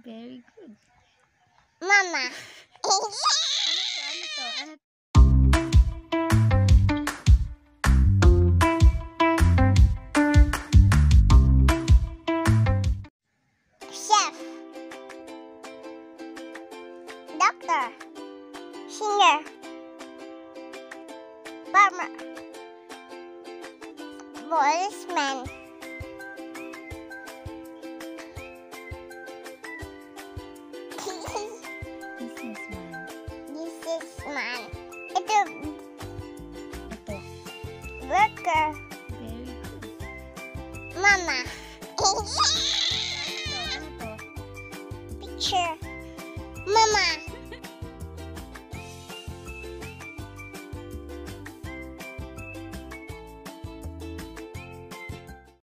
Very good. Mama. Ano to? Ano? Chef. Doctor. Singer. Farmer. Policeman. Businessman. This is man. Ito. Ito. Worker. Very good. Mama. Ano to? Picture. Mama.